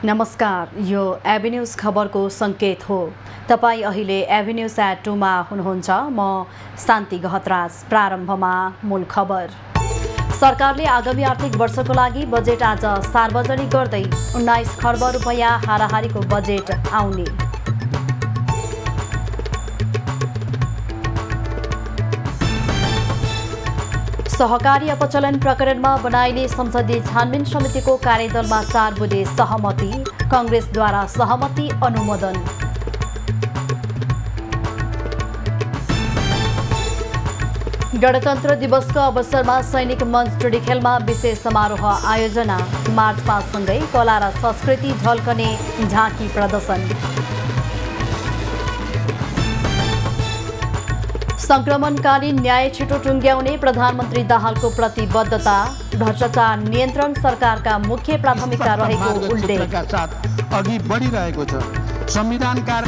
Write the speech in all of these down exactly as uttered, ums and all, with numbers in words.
नमस्कार, यो एभिन्यूज खबरको संकेत हो। तपाई अहिले एभिन्यूज एट टूमा हुनुहुन्छ। म शान्ति गहतराज। प्रारम्भमा मूल खबर। सरकारले आगामी आर्थिक वर्षको लागि बजेट आज सार्वजनिक गर्दै उन्नाइस खर्ब रुपैयाँ हाराहारीको बजेट आउने। सहकारी अपचलन प्रकरणमा बनाइने संसदीय छानबिन समितिको कार्यदलमा चार बुँदे सहमति। कांग्रेसद्वारा सहमति अनुमोदन। गणतन्त्र दिवसको अवसरमा सैनिक मञ्च टुडीखेलमा विशेष समारोह आयोजना। मार्च पाससँगै कला र संस्कृति झल्कने झाँकी प्रदर्शन। संक्रमणकालीन न्याय छिटो टुङ्ग्याउने प्रधानमन्त्री दाहालको प्रतिबद्धता। भ्रष्टाचार नियन्त्रण सरकारका मुख्य प्राथमिकता रहेको उल्लेख। अघि बढिरहेको छ संविधानकार।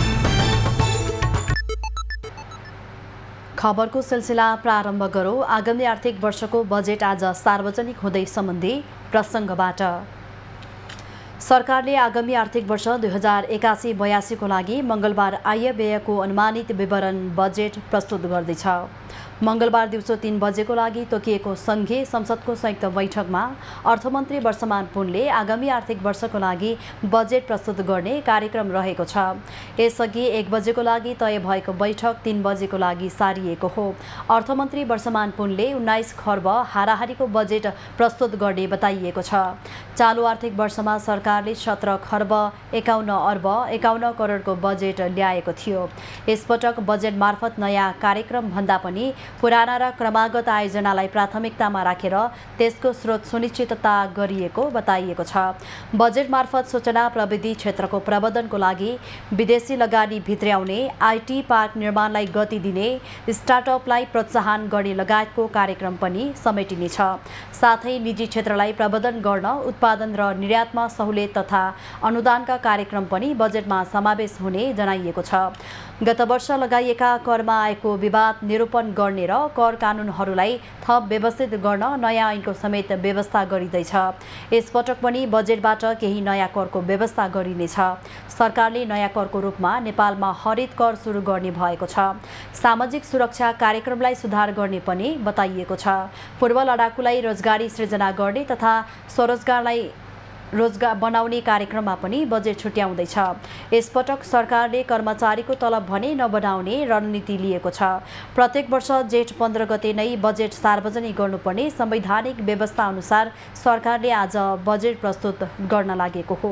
खबरको सिलसिला प्रारम्भ गरौँ। आगामी आर्थिक वर्षको बजेट आज सार्वजनिक हुँदै सम्बन्धी प्रसङ्गबाट। सरकारले आगामी आर्थिक वर्ष दुई हजार एकासी बयासीको लागि मङ्गलबार आय व्ययको अनुमानित विवरण बजेट प्रस्तुत गर्दैछ। मङ्गलबार दिउँसो तीन बजेको लागि तोकिएको सङ्घीय संसदको संयुक्त बैठकमा अर्थमन्त्री वर्षमान पुनले आगामी आर्थिक वर्षको लागि बजेट प्रस्तुत गर्ने कार्यक्रम रहेको छ। यसअघि एक बजेको लागि तय भएको बैठक तीन बजेको लागि सारिएको हो। अर्थमन्त्री वर्षमान पुनले उन्नाइस खर्ब हाराहारीको बजेट प्रस्तुत गर्ने बताइएको छ। चालु आर्थिक वर्षमा सरकारले सत्र खर्ब एकाउन्न अर्ब एकाउन्न करोडको बजेट ल्याएको थियो। यसपटक बजेट मार्फत नयाँ कार्यक्रम भन्दा पनि पुराना र क्रमागत आयोजनालाई प्राथमिकतामा राखेर त्यसको स्रोत सुनिश्चितता गरिएको बताइएको छ। बजेट मार्फत सूचना प्रविधि क्षेत्रको प्रवर्धनको लागि विदेशी लगानी भित्र्याउने, आइटी पार्क निर्माणलाई गति दिने, स्टार्टअपलाई प्रोत्साहन गर्ने लगायतको कार्यक्रम पनि समेटिनेछ। साथै निजी क्षेत्रलाई प्रवर्धन गर्न उत्पादन र निर्यातमा सहुलियत तथा अनुदानका कार्यक्रम पनि बजेटमा समावेश हुने जनाइएको छ। गत वर्ष लगाइएका करमा आएको विवाद निरूपण गर्ने र कर कानुनहरूलाई थप व्यवस्थित गर्न नयाँ ऐनको समेत व्यवस्था गरिँदैछ। यसपटक पनि बजेटबाट केही नयाँ करको व्यवस्था गरिनेछ। सरकारले नयाँ करको रूपमा नेपालमा हरित कर सुरु गर्ने भएको छ। सामाजिक सुरक्षा कार्यक्रमलाई सुधार गर्ने पनि बताइएको छ। पूर्व लडाकुलाई रोजगारी सृजना गर्ने तथा स्वरोजगारलाई रोजगार बनाउने कार्यक्रममा पनि बजेट छुट्याउँदैछ। यसपटक सरकारले कर्मचारीको तलब भने नबढाउने रणनीति लिएको छ। प्रत्येक वर्ष जेठ पन्ध्र गते नै बजेट सार्वजनिक गर्नुपर्ने संवैधानिक व्यवस्था अनुसार सरकारले आज बजेट प्रस्तुत गर्न लागेको हो।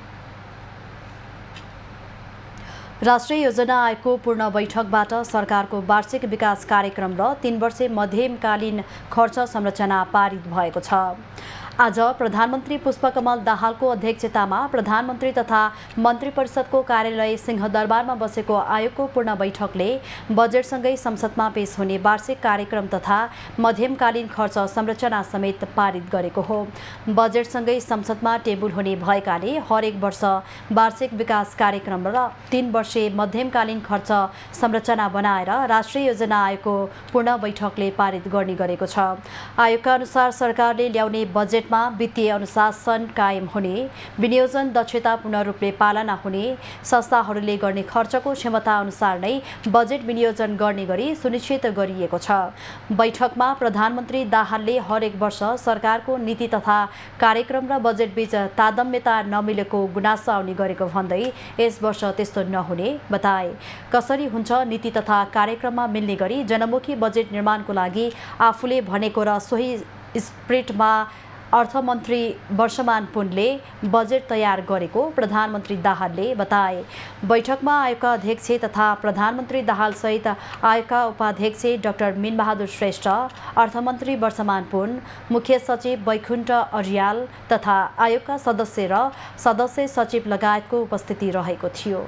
राष्ट्रिय योजना आयोगको पूर्ण बैठकबाट सरकारको वार्षिक विकास कार्यक्रम र तीन वर्षे मध्यमकालीन खर्च संरचना पारित भएको छ। आज प्रधानमन्त्री पुष्पकमल दाहालको अध्यक्षतामा प्रधानमन्त्री तथा मन्त्री परिषदको कार्यालय सिंहदरबारमा बसेको आयोगको पूर्ण बैठकले बजेटसँगै संसदमा पेश हुने वार्षिक कार्यक्रम तथा मध्यमकालीन खर्च संरचना समेत पारित गरेको हो। बजेटसँगै संसदमा टेबुल हुने भएकाले हरेक वर्ष वार्षिक विकास कार्यक्रम र तीन वर्षे मध्यमकालीन खर्च संरचना बनाएर राष्ट्रिय योजना आयोगको पूर्ण बैठकले पारित गर्ने गरेको छ। आयोगका अनुसार सरकारले ल्याउने बजेट वित्तीय अनुशासन कायम हुने, विनियोजन दक्षता पूर्ण रूपले पालना हुने, संस्थाहरूले गर्ने खर्चको क्षमता अनुसार नै बजेट विनियोजन गर्ने गरी सुनिश्चित गरिएको छ। बैठकमा प्रधानमन्त्री दाहालले हरेक वर्ष सरकारको नीति तथा कार्यक्रम र बजेटबीच तादम्यता नमिलेको गुनासो आउने गरेको भन्दै यस वर्ष त्यस्तो नहुने बताए। कसरी हुन्छ नीति तथा कार्यक्रममा मिल्ने गरी जनमुखी बजेट निर्माणको लागि आफूले भनेको र सोही स्पिरिटमा अर्थमन्त्री वर्षमान पुनले बजेट तयार गरेको प्रधानमन्त्री दाहालले बताए। बैठकमा आयोगका अध्यक्ष तथा प्रधानमन्त्री दाहालसहित आयोगका उपाध्यक्ष डाक्टर मिनबहादुर श्रेष्ठ, अर्थमन्त्री वर्षमान पुन, मुख्य सचिव वैकुण्ठ अर्याल तथा आयोगका सदस्य र सदस्य सचिव लगायतको उपस्थिति रहेको थियो।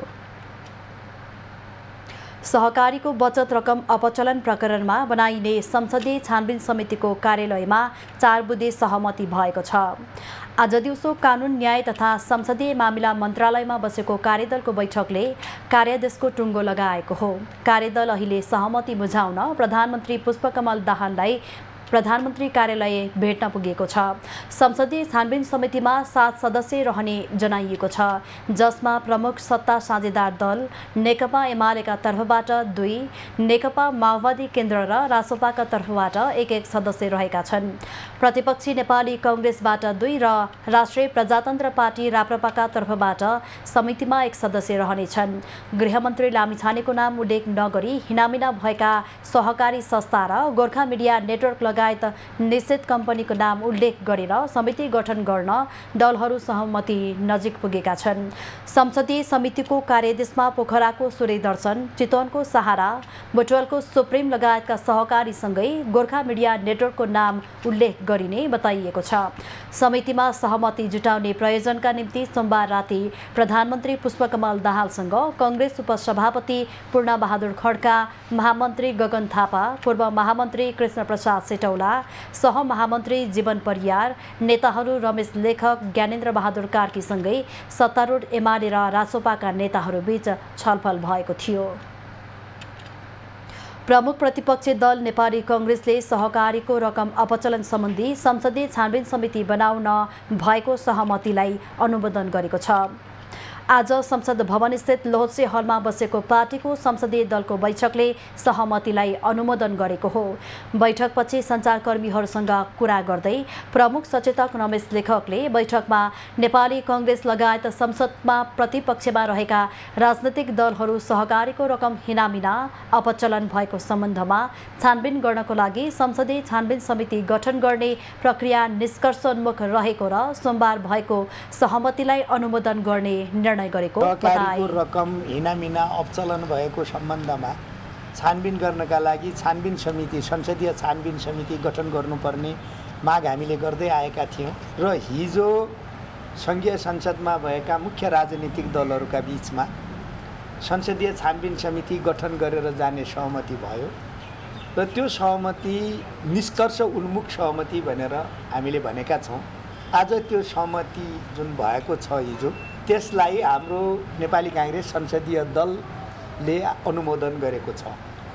सहकारीको बचत रकम अपचलन प्रकरणमा बनाइने संसदीय छानबिन समितिको कार्यालयमा चार बुँदे सहमति भएको छ। आज दिउँसो कानुन न्याय तथा संसदीय मामिला मन्त्रालयमा बसेको कार्यदलको बैठकले कार्यादेशको टुङ्गो लगाएको हो। कार्यदल अहिले सहमति बुझाउन प्रधानमन्त्री पुष्पकमल दाहाललाई प्रधानमन्त्री कार्यालय भेट्न पुगेको छ। संसदीय छानबिन समितिमा सात सदस्य रहने जनाइएको छ, जसमा प्रमुख सत्ता साझेदार दल नेकपा एमालेका तर्फबाट दुई, नेकपा माओवादी केन्द्र र रासोपाका तर्फबाट एक एक सदस्य रहेका छन्। प्रतिपक्षी नेपाली कांग्रेसबाट दुई र राष्ट्रिय प्रजातन्त्र पार्टी राप्रपाका तर्फबाट समितिमा एक सदस्य रहनेछन्। गृहमन्त्री लामिछानेको नाम उल्लेख नगरी हिनामिना भएका सहकारी संस्था र गोर्खा मिडिया नेटवर्क लगायत निश्चित कम्पनीको नाम उल्लेख गरेर समिति गठन गर्न दलहरू सहमति नजिक पुगेका छन्। संसदीय समितिको कार्यदेशमा पोखराको सूर्य दर्शन, चितवनको सहारा, बुटवलको सुप्रिम लगायतका सहकारीसँगै गोर्खा मिडिया नेटवर्कको नाम उल्लेख गरिने बताइएको छ। समितिमा सहमति जुटाउने प्रयोजनका निम्ति सोमबार राति प्रधानमन्त्री पुष्पकमल दाहालसँग कांग्रेस उपसभापति पूर्णबहादुर खड्का, महामन्त्री गगन थापा, पूर्व महामन्त्री कृष्ण प्रसाद सेटौला, सहमहामन्त्री जीवन परियार, नेताहरू रमेश लेखक, ज्ञानेन्द्र बहादुर कार्कीसँगै सत्तारूढ एमाले र रासोपाका नेताहरूबीच छलफल भएको थियो। प्रमुख प्रतिपक्षी दल नेपाली कांग्रेसले सहकारीको रकम अपचलन सम्बन्धी संसदीय छानबिन समिति बनाउन भएको सहमतिलाई अनुमोदन गरेको छ। आज संसद भवन स्थित लोहसे हलमा बसेको पार्टीको संसदीय दलको बैठकले सहमतिलाई अनुमोदन गरेको हो। बैठकपछि सञ्चारकर्मीहरूसँग कुरा गर्दै प्रमुख सचेतक रमेश लेखकले बैठकमा नेपाली कांग्रेस लगायत संसदमा प्रतिपक्षमा रहेका राजनैतिक दलहरू सहकारीको रकम हिनामिना अपचलन भएको सम्बन्धमा छानबिन गर्नको लागि संसदीय छानबिन समिति गठन गर्ने प्रक्रिया निष्कर्षोन्मुख रहेको र सोमबार भएको सहमतिलाई अनुमोदन गर्ने निर्णय गरेको सहकारीको रकम हिनामिना अपचलन भएको सम्बन्धमा छानबिन गर्नका लागि छानबिन समिति संसदीय छानबिन समिति गठन गर्नुपर्ने माग हामीले गर्दै आएका थियौँ र हिजो सङ्घीय संसदमा भएका मुख्य राजनीतिक दलहरूका बीचमा संसदीय छानबिन समिति गठन गरेर जाने सहमति भयो र त्यो सहमति निष्कर्ष उन्मुख सहमति भनेर हामीले भनेका छौँ। आज त्यो सहमति जुन भएको छ हिजो, त्यसलाई हाम्रो नेपाली कांग्रेस संसदीय दलले अनुमोदन गरेको छ।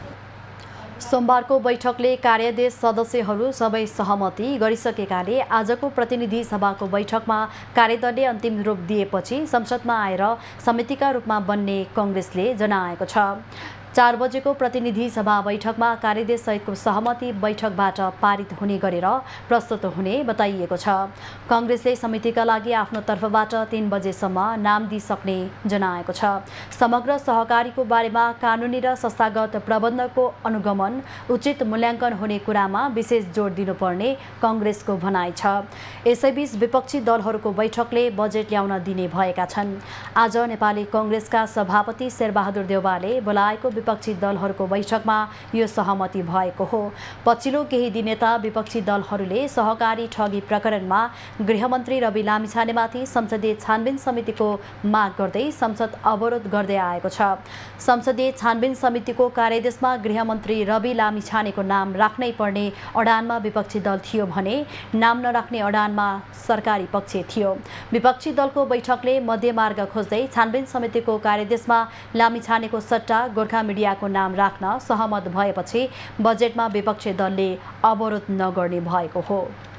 सोमबारको बैठकले कार्यदेश सदस्यहरू सबै सहमति गरिसकेकाले आजको प्रतिनिधि सभाको बैठकमा कार्यदलले अन्तिम रूप दिएपछि संसदमा आएर समितिका रूपमा बन्ने कांग्रेसले जनाएको छ। चार बजेको प्रतिनिधि सभा बैठकमा कार्यदेश सहितको सहमति बैठकबाट पारित हुने गरेर प्रस्तुत हुने बताइएको छ। कांग्रेसले समितिका लागि आफ्नो तर्फबाट तीन बजेसम्म नाम दिइसक्ने जनाएको छ। समग्र सहकारीको बारेमा कानुनी र संस्थागत प्रबन्धको अनुगमन, उचित मूल्याङ्कन हुने कुरामा विशेष जोड दिनुपर्ने कांग्रेसको भनाइ छ। यसैबीच विपक्षी दलहरूको बैठकले बजेट ल्याउन दिने भएका छन्। आज नेपाली कांग्रेसका सभापति शेरबहादुर देउवाले बोलाएको विपक्षी दलहरूको बैठकमा यो सहमति भएको हो। पछिल्लो केही दिन यता विपक्षी दलहरूले सहकारी ठगी प्रकरणमा गृहमन्त्री रवि लामिछानेमाथि संसदीय छानबिन समितिको माग गर्दै संसद अवरोध गर्दै आएको छ। संसदीय छानबिन समितिको कार्यदेशमा गृहमन्त्री रवि लामिछानेको नाम राख्नै पर्ने अडानमा विपक्षी दल थियो भने नाम नराख्ने अडानमा सरकारी पक्ष थियो। विपक्षी दलको बैठकले मध्यमार्ग खोज्दै छानबिन समितिको कार्यदेशमा लामिछानेको सट्टा गोर्खा मिडियाको नाम राख्न सहमत भएपछि बजेटमा विपक्षी दलले अवरोध नगर्ने भएको हो।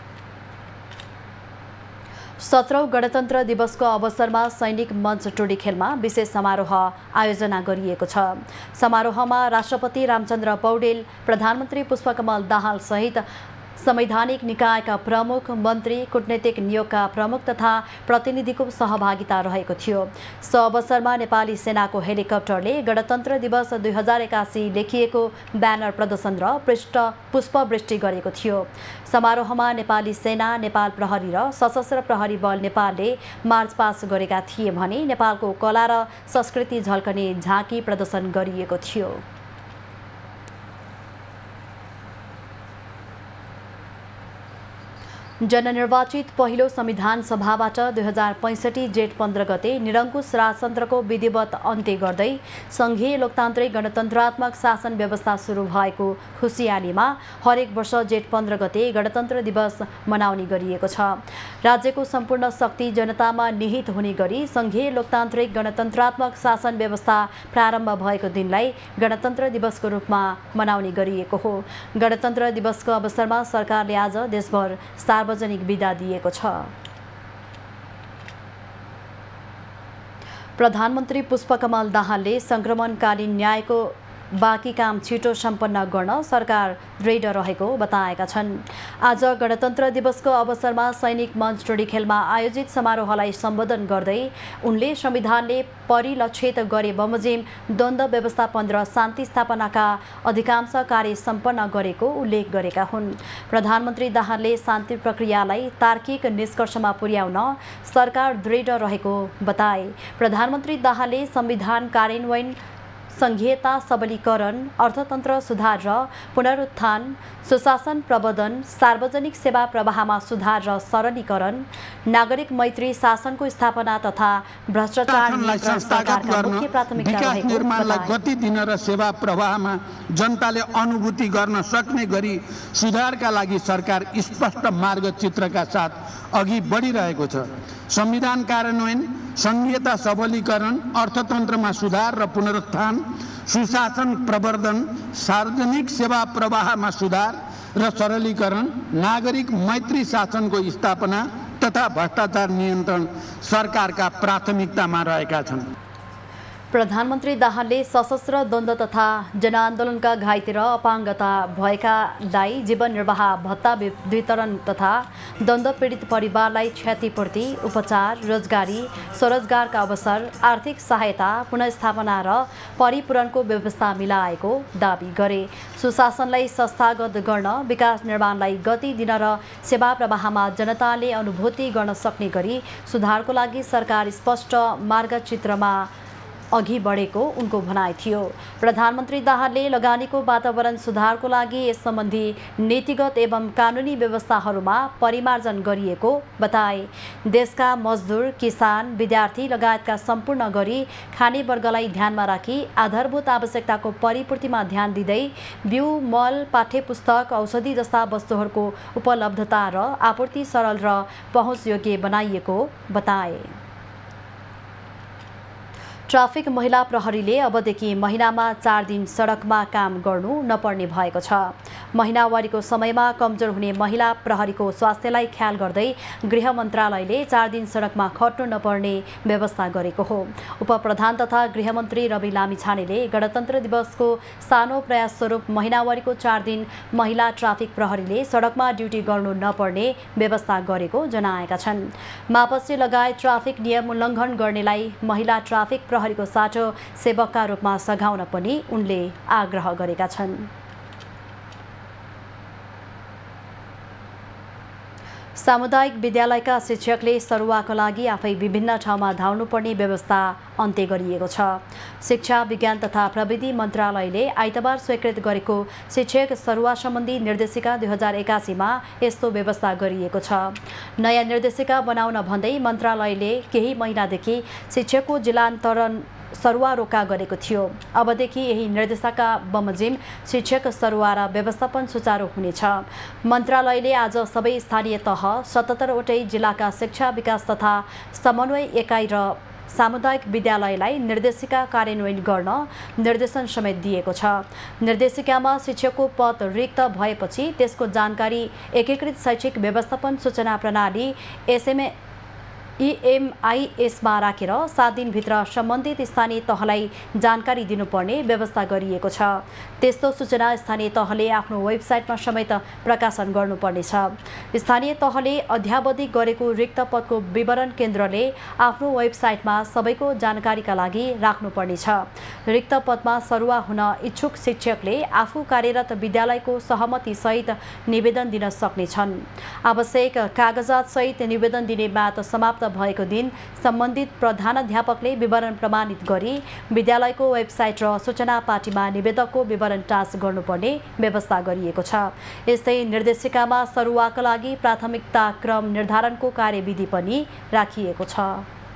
सत्रौं गणतन्त्र दिवसको अवसरमा सैनिक मञ्च टोडी खेलमा विशेष समारोह आयोजना गरिएको छ। समारोहमा राष्ट्रपति रामचन्द्र पौडेल, प्रधानमन्त्री पुष्पकमल दाहाल सहित संवैधानिक निकायका प्रमुख, मन्त्री, कूटनीतिक नियोगका प्रमुख तथा प्रतिनिधिको सहभागिता रहेको थियो। सो अवसरमा नेपाली सेनाको हेलिकप्टरले गणतन्त्र दिवस दुई हजार एकासी लेखिएको ब्यानर प्रदर्शन र पृष्ठ पुष्पवृष्टि गरेको थियो। समारोहमा नेपाली सेना, नेपाल प्रहरी र सशस्त्र प्रहरी बल नेपालले मार्च पास गरेका थिए भने नेपालको कला र संस्कृति झल्कने झाँकी प्रदर्शन गरिएको थियो। जननिर्वाचित पहिलो संविधान सभाबाट दुई हजार पैँसठी जेठ पन्ध्र गते निरङ्कुश राजतन्त्रको विधिवत अन्त्य गर्दै सङ्घीय लोकतान्त्रिक गणतन्त्रात्मक शासन व्यवस्था सुरु भएको खुसियालीमा हरेक वर्ष जेठ पन्ध्र गते गणतन्त्र दिवस मनाउने गरिएको छ। राज्यको सम्पूर्ण शक्ति जनतामा निहित हुने गरी सङ्घीय लोकतान्त्रिक गणतन्त्रात्मक शासन व्यवस्था प्रारम्भ भएको दिनलाई गणतन्त्र दिवसको रूपमा मनाउने गरिएको हो। गणतन्त्र दिवसको अवसरमा सरकारले आज देशभर सार्वजनिक बिदा दिएको छ। प्रधानमन्त्री पुष्पकमल दाहालले सङ्क्रमणकालीन न्यायको बाँकी काम छिटो सम्पन्न गर्न सरकार दृढ रहेको बताएका छन्। आज गणतन्त्र दिवसको अवसरमा सैनिक मञ्च टोडीखेलमा आयोजित समारोहलाई सम्बोधन गर्दै उनले संविधानले परिलक्षित गरे बमोजिम द्वन्द्व व्यवस्थापन र शान्ति स्थापनाका अधिकांश कार्य सम्पन्न गरेको उल्लेख गरेका हुन्। प्रधानमन्त्री दाहालले शान्ति प्रक्रियालाई तार्किक निष्कर्षमा पुर्याउन सरकार दृढ रहेको बताए। प्रधानमन्त्री दाहालले संविधान कार्यान्वयन, सङ्घीयता सबलीकरण, अर्थतन्त्र सुधार र पुनरुत्थान, सुशासन प्रवर्धन, सार्वजनिक सेवा प्रवाहमा सुधार र सरलीकरण, नागरिक मैत्री शासनको स्थापना तथा भ्रष्टाचार नियन्त्रण सरकारका मुख्य प्राथमिकता रहेको निर्माणलाई गति दिन र सेवा प्रवाहमा जनताले अनुभूति गर्न सक्ने गरी सुधारका लागि सरकार स्पष्ट मार्गचित्रका साथ अघि बढिरहेको छ। संविधान कार्यान्वयन, सङ्घीयता सबलीकरण, अर्थतन्त्रमा सुधार र पुनरुत्थान, सुशासन प्रवर्धन, सार्वजनिक सेवा प्रवाहमा सुधार र सरलीकरण, नागरिक मैत्री शासनको स्थापना तथा भ्रष्टाचार नियन्त्रण सरकारका प्राथमिकतामा रहेका छन्। प्रधानमन्त्री दाहालले सशस्त्र द्वन्द्व तथा जनआन्दोलनका घाइते र अपाङ्गता भएकालाई जीवन निर्वाह भत्ता वितरण तथा द्वन्द्व पीडित परिवारलाई क्षतिपूर्ति, उपचार, रोजगारी, स्वरोजगारका अवसर, आर्थिक सहायता, पुनर्स्थापना र परिपूरणको व्यवस्था मिलाएको दाबी गरे। सुशासनलाई संस्थागत गर्न, विकास निर्माणलाई गति दिन र सेवा प्रवाहमा जनताले अनुभूति गर्न सक्ने गरी सुधारको लागि सरकार स्पष्ट मार्गचित्रमा अघि बढेको उनको भनाइ थियो। प्रधानमन्त्री दाहालले लगानीको वातावरण सुधारको लागि यस सम्बन्धी नीतिगत एवं कानुनी व्यवस्थाहरूमा परिमार्जन गरिएको बताए। देशका मजदुर, किसान, विद्यार्थी लगायतका सम्पूर्ण गरी खाने वर्गलाई ध्यानमा राखी आधारभूत आवश्यकताको परिपूर्तिमा ध्यान दिँदै बिउ, मल, पाठ्यपुस्तक, औषधि जस्ता वस्तुहरूको उपलब्धता र आपूर्ति सरल र पहुँचयोग्य बनाइएको बताए। ट्राफिक महिला प्रहरीले अबदेखि महिनामा चार दिन सडकमा काम गर्नु नपर्ने भएको छ। महिनावारीको समयमा कमजोर हुने महिला प्रहरीको स्वास्थ्यलाई ख्याल गर्दै गृह मन्त्रालयले चार दिन सडकमा खट्नु नपर्ने व्यवस्था गरेको हो। उपप्रधान तथा गृहमन्त्री रवि लामिछानेले गणतन्त्र दिवसको सानो प्रयास स्वरूप महिनावारीको चार दिन महिला ट्राफिक प्रहरीले सडकमा ड्युटी गर्नु नपर्ने व्यवस्था गरेको जनाएका छन्। मापसी लगायत ट्राफिक नियम उल्लङ्घन गर्नेलाई महिला ट्राफिक प्रहरीको साटो सेवकका रूपमा सघाउन पनि उनले आग्रह गरेका छन्। सामुदायिक विद्यालयका शिक्षकले सरुवाको लागि आफै विभिन्न ठाउँमा धाउनुपर्ने व्यवस्था अन्त्य गरिएको छ। शिक्षा, विज्ञान तथा प्रविधि मन्त्रालयले आइतबार स्वीकृत गरेको शिक्षक सरुवा सम्बन्धी निर्देशिका दुई हजार एकासीमा यस्तो व्यवस्था गरिएको छ। नयाँ निर्देशिका बनाउन भन्दै मन्त्रालयले केही महिनादेखि शिक्षकको जिल्लान्तरण सरुवा रोका गरेको थियो। अबदेखि यही निर्देशिका बमोजिम शिक्षक सरुवा र व्यवस्थापन सुचारू हुनेछ। मन्त्रालयले आज सबै स्थानीय तह सतहत्तरवटै जिल्लाका शिक्षा विकास तथा समन्वय एकाइ र सामुदायिक विद्यालयलाई निर्देशिका कार्यान्वयन गर्न निर्देशन समेत दिएको छ। निर्देशिकामा शिक्षकको पद रिक्त भएपछि त्यसको जानकारी एकीकृत शैक्षिक व्यवस्थापन सूचना प्रणाली एसएमए इएमआइएसमा राखेर सात दिनभित्र सम्बन्धित स्थानीय तहलाई जानकारी दिनुपर्ने व्यवस्था गरिएको छ। त्यस्तो सूचना स्थानीय तहले आफ्नो वेबसाइटमा समेत प्रकाशन गर्नुपर्नेछ। स्थानीय तहले अध्यावधि गरेको रिक्त पदको विवरण केन्द्रले आफ्नो वेबसाइटमा सबैको जानकारीका लागि राख्नुपर्नेछ। रिक्त पदमा सरुवा हुन इच्छुक शिक्षकले आफू कार्यरत विद्यालयको सहमतिसहित निवेदन दिन सक्नेछन्। आवश्यक कागजातसहित निवेदन दिने मात समाप्त भएको दिन सम्बन्धित प्रधानाध्यापकले विवरण प्रमाणित गरी विद्यालयको वेबसाइट र सूचना पाटीमा निवेदकको विवरण टाँच गर्नुपर्ने व्यवस्था गरिएको छ। यस्तै निर्देशिकामा सरुवाका लागि प्राथमिकता क्रम निर्धारणको कार्यविधि पनि राखिएको छ।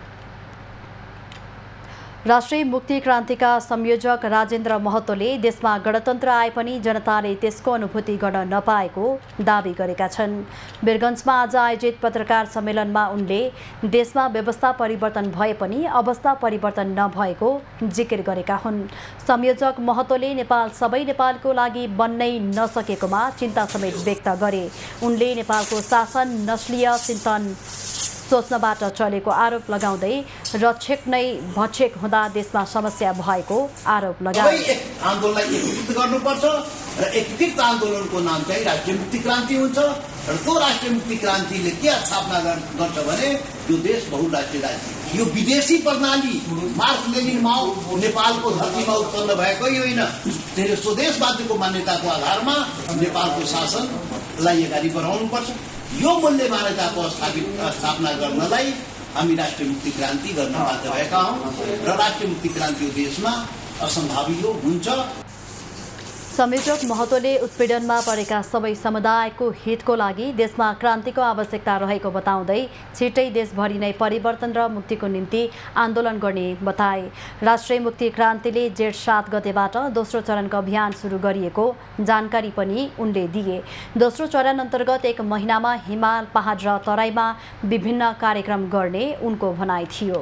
राष्ट्रिय मुक्ति क्रान्तिका संयोजक राजेन्द्र महतोले देशमा गणतन्त्र आए पनि जनताले त्यसको अनुभूति गर्न नपाएको दावी गरेका छन्। वीरगञ्जमा आज आयोजित पत्रकार सम्मेलनमा उनले देशमा व्यवस्था परिवर्तन भए पनि अवस्था परिवर्तन नभएको जिकिर गरेका हुन्। संयोजक महतोले नेपाल सबै नेपालको लागि बन्नै नसकेकोमा चिन्ता समेत व्यक्त गरे। उनले नेपालको शासन नस्लीय चिन्तन सोच्नबाट चलेको आरोप लगाउँदै रक्षक नै भक्षक हुँदा देशमा समस्या भएको आरोप लगाए। आन्दोलनलाई एकीकृत गर्नुपर्छ र एकीकृत आन्दोलनको नाम चाहिँ राष्ट्रिय मुक्ति क्रान्ति हुन्छ र त्यो राष्ट्रिय मुक्ति क्रान्तिले के स्थापना गर्छ भने यो देश बहुराष्ट्रिय राज्य, यो विदेशी प्रणाली मार्क्स लेनिन माओ नेपालको धरतीमा उत्पन्न भएको होइन। धेरै स्वदेशवादीको मान्यताको आधारमा नेपालको शासनलाई अगाडि बढाउनुपर्छ। यो मूल्य मान्यताको स्थापित स्थापना गर्नलाई हामी राष्ट्रिय मुक्ति क्रान्ति गर्न बाध्य भएका हौँ र राष्ट्रिय मुक्ति क्रान्ति देशमा असम्भावित हुन्छ। संयोजक महतोले उत्पीडनमा परेका सबै समुदायको हितको लागि देशमा क्रान्तिको आवश्यकता रहेको बताउँदै छिट्टै देशभरि नै परिवर्तन र मुक्तिको निम्ति आन्दोलन गर्ने बताए। राष्ट्रिय मुक्ति क्रान्तिले जेठ सात गतेबाट दोस्रो चरणको अभियान सुरु गरिएको जानकारी पनि उनले दिए। दोस्रो चरण अन्तर्गत एक महिनामा हिमाल, पहाड र तराईमा विभिन्न कार्यक्रम गर्ने उनको भनाइ थियो।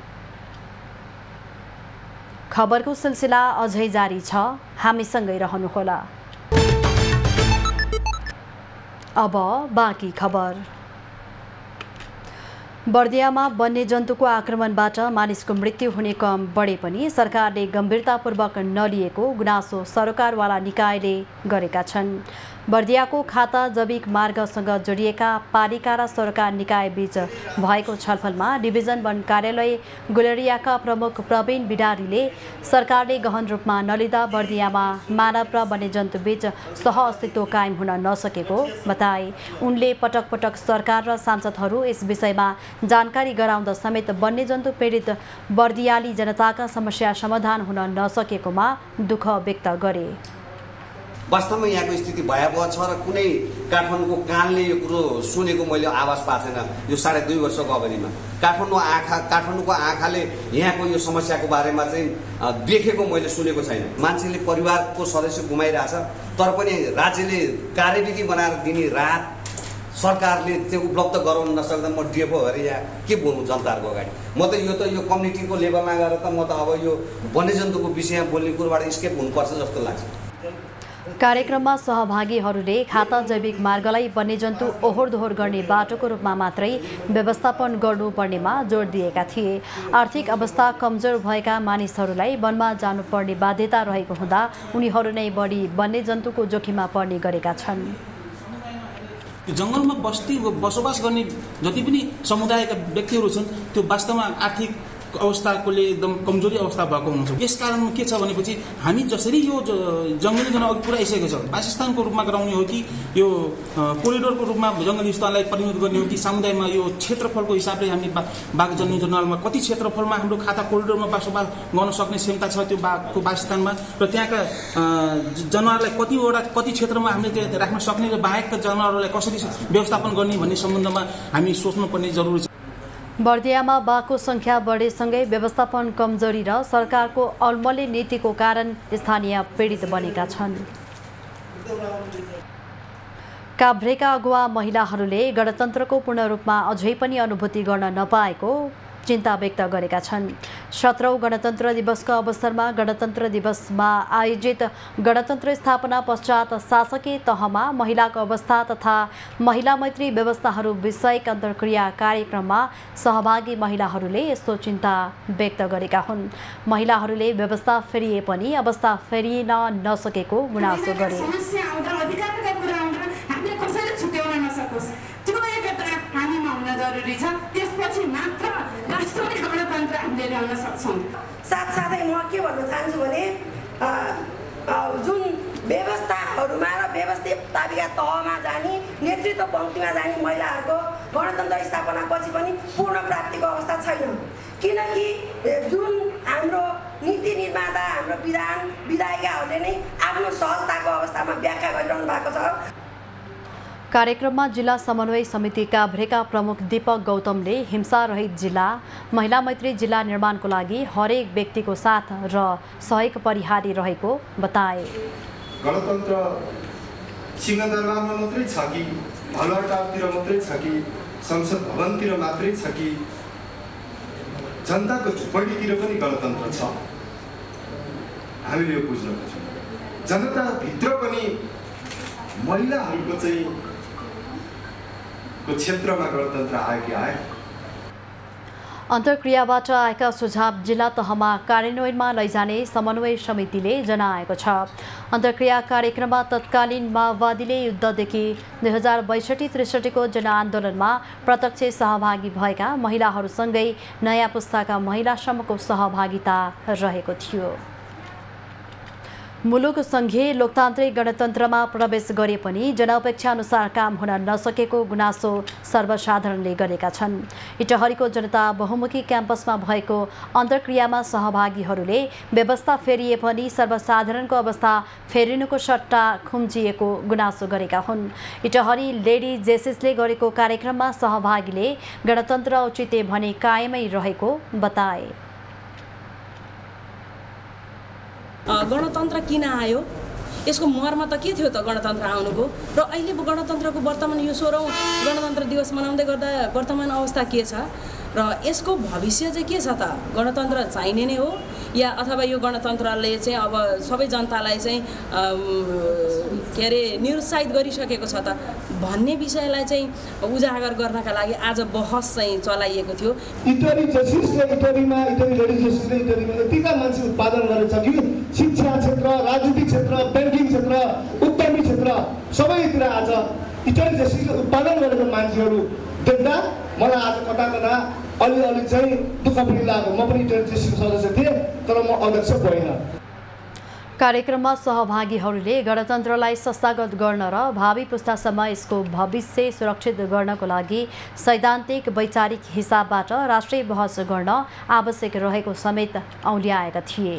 खबरको सिलसिला अझै जारी छ, हामीसँगै रहनुहोला। अब बाँकी खबर। बर्दियामा वन्यजन्तुको आक्रमणबाट मानिसको मृत्यु हुने कम बढे पनि सरकारले गम्भीरतापूर्वक नलिएको गुनासो सरोकारवाला निकायले गरेका छन्। बर्दियाको खाता जैविक मार्गसँग जोडिएका पालिका र सरकार निकाय बीच भएको छलफलमा डिभिजन वन कार्यालय गुलेरियाका प्रमुख प्रवीण बिडारीले सरकारले गहन रूपमा नलिँदा बर्दियामा मानव र वन्यजन्तु बीच सहअस्तित्व कायम हुन नसकेको बताए। उनले पटक पटक सरकार र सांसदहरू यस विषयमा जानकारी गराउँदा समेत वन्यजन्तु पीडित बर्दियाली जनताका समस्या समाधान हुन नसकेकोमा दुःख व्यक्त गरे। वास्तवमा यहाँको स्थिति भयावह छ र कुनै काठमाडौँको कानले यो कुरो सुनेको मैले आवाज पाएको छैन। यो साढे दुई वर्षको अवधिमा काठमाडौँ आँखा काठमाडौँको आँखाले यहाँको यो समस्याको बारेमा चाहिँ देखेको मैले सुनेको छैन। मान्छेले परिवारको सदस्य गुमाइरहेछ तर पनि राज्यले कार्यविधि बनाएर दिने राहत सरकारले त्यो उपलब्ध गराउन नसक्दा म डिएफओ भएर यहाँ के बोल्नु जनताहरूको अगाडि। म त यो त यो कम्युनिटीको लेभलमा गएर त म त अब यो वन्यजन्तुको विषयमा बोल्ने कुरोबाट स्केप हुनुपर्छ जस्तो लाग्छ। कार्यक्रममा सहभागीहरूले खाता जैविक मार्गलाई वन्यजन्तु ओहोर दोहोर गर्ने बाटोको रूपमा मात्रै व्यवस्थापन गर्नुपर्नेमा जोड दिएका थिए। आर्थिक अवस्था कमजोर भएका मानिसहरूलाई वनमा जानुपर्ने बाध्यता रहेको हुँदा उनीहरू नै बढी वन्यजन्तुको जोखिममा पर्ने गरेका छन्। जङ्गलमा बस्ती बसोबास गर्ने जति पनि समुदायका व्यक्तिहरू छन् त्यो वास्तवमा आर्थिक अवस्थाकोले एकदम कमजोरी अवस्था भएको हुन्छ। यस कारण के छ भनेपछि हामी जसरी यो जङ्गलीकरण अघि पुरा आइसकेको छ, वासस्थानको रूपमा गराउने हो कि यो कोरिडोरको रूपमा जङ्गली स्थानलाई परिणत गर्ने हो कि समुदायमा यो क्षेत्रफलको हिसाबले हामी बाघ जन्म जनावरमा कति क्षेत्रफलमा हाम्रो खाता कोरिडोरमा बसोबास गर्न सक्ने क्षमता छ त्यो बाघको वासस्थानमा र त्यहाँका जनावरलाई कतिवटा कति क्षेत्रमा हामीले राख्न सक्ने र बाहेकका जनावरहरूलाई कसरी व्यवस्थापन गर्ने भन्ने सम्बन्धमा हामी सोच्नुपर्ने जरुरी छ। बर्दियामा बाघको संख्या बढेसँगै व्यवस्थापन कमजोरी र सरकारको अलमले नीतिको कारण स्थानीय पीडित बनेका छन्। काभ्रेका अगुवा महिलाहरूले गणतन्त्रको पूर्ण रूपमा अझै पनि अनुभूति गर्न नपाएको चिन्ता व्यक्त गरेका छन्। सत्रौं गणतन्त्र दिवसका अवसरमा गणतन्त्र दिवसमा आयोजित गणतन्त्र स्थापना पश्चात शासकीय तहमा महिलाको अवस्था तथा महिला मैत्री व्यवस्थाहरू विषयक अन्तर्क्रिया कार्यक्रममा सहभागी महिलाहरूले यस्तो चिन्ता व्यक्त गरेका हुन्। महिलाहरूले व्यवस्था फेरिए पनि अवस्था फेरिन नसकेको गुनासो गरे। जरुरी छ त्यसपछि मात्र वास्तविक गणतन्त्र हामीले ल्याउन सक्छौँ। साथसाथै म के भन्न चाहन्छु भने जुन व्यवस्थाहरूमा र व्यवस्थापिका तहमा जाने नेतृत्व पङ्क्तिमा जाने महिलाहरूको गणतन्त्र स्थापनापछि पनि पूर्ण प्राप्तिको अवस्था छैन। किनकि जुन हाम्रो नीति निर्माता हाम्रो विधान विधायिकाहरूले नै आफ्नो सहजताको अवस्थामा व्याख्या गरिरहनु भएको छ। कार्यक्रममा जिल्ला समन्वय समिति काभ्रेका प्रमुख दीपक गौतमले हिंसा रहित जिल्ला, महिला मैत्री जिल्ला निर्माणको लागि हरेक व्यक्तिको साथ र सहयोग परिहारी रहेको बताए। गणतन्त्र सिंहदरबारमा मात्रै छ कि भलुवाटारतिर मात्रै छ कि संसद भवनतिर मात्रै छ कि जनताको झुपडीतिर पनि गणतन्त्र छ? हामीले यो बुझ्न खोज्छौँ। जनताभित्र पनि महिलाहरूको चाहिँ को क्षेत्रमा गणतन्त्र आयो कि आयो? अन्तर्क्रियाबाट आएका सुझाव जिल्ला तहमा कार्यान्वयनमा लैजाने समन्वय समितिले जनाएको छ। अन्तर्क्रिया कार्यक्रममा तत्कालीन माओवादीले युद्धदेखि दुई हजार बैसठी त्रिसठीको जनआन्दोलनमा प्रत्यक्ष सहभागी भएका महिलाहरूसँगै नयाँ पुस्ताका महिलासम्मको सहभागिता रहेको थियो। मुलुक सङ्घीय लोकतान्त्रिक गणतन्त्रमा प्रवेश गरे पनि जनअपेक्षा अनुसार काम हुन नसकेको गुनासो सर्वसाधारणले गरेका छन्। इटहरीको जनता बहुमुखी क्याम्पसमा भएको अन्तर्क्रियामा सहभागीहरूले व्यवस्था फेरिए पनि सर्वसाधारणको अवस्था फेरिनुको सट्टा खुम्चिएको गुनासो गरेका हुन्। इटहरी लेडी जेसिसले गरेको कार्यक्रममा सहभागीले गणतन्त्र औचित्य भने कायमै रहेको बताए। गणतन्त्र किन आयो, यसको मर्म त के थियो त गणतन्त्र आउनुको, र अहिले गणतन्त्रको वर्तमान यो सोह्रौँ गणतन्त्र दिवस मनाउँदै गर्दा वर्तमान अवस्था के छ र यसको भविष्य चाहिँ के छ त? गणतन्त्र चाहिने नै हो या अथवा यो गणतन्त्रले चाहिँ अब सबै जनतालाई चाहिँ के अरे निरुत्साहित गरिसकेको छ त भन्ने विषयलाई चाहिँ उजागर गर्नका लागि आज बहस चाहिँ चलाइएको थियो। इटरी जसिसले इटरीमा इटरी लेडी जसिसले इटरीमा यतिका मान्छे उत्पादन गरेछ कि शिक्षा क्षेत्र, राजनीतिक क्षेत्र, ब्याङ्किङ क्षेत्र, उद्यमी क्षेत्र सबैतिर आज इटरी जसिसले उत्पादन गरेको मान्छेहरू देख्दा मलाई आज कता कता अलिअलि चाहिँ दुःख पनि लाग्यो। म पनि इटरी जसिसको सदस्य थिएँ तर म अध्यक्ष भइनँ। कार्यक्रममा सहभागीहरूले गणतन्त्रलाई संस्थागत गर्न र भावी पुस्तासम्म यसको भविष्य सुरक्षित गर्नको लागि सैद्धान्तिक वैचारिक हिसाबबाट राष्ट्रिय बहस गर्न आवश्यक रहेको समेत औल्याएका थिए।